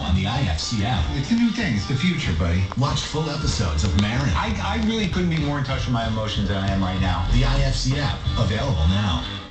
on the IFC app. It's a new thing. It's the future, buddy. Watch full episodes of Marin. I really couldn't be more in touch with my emotions than I am right now. The IFC app, available now.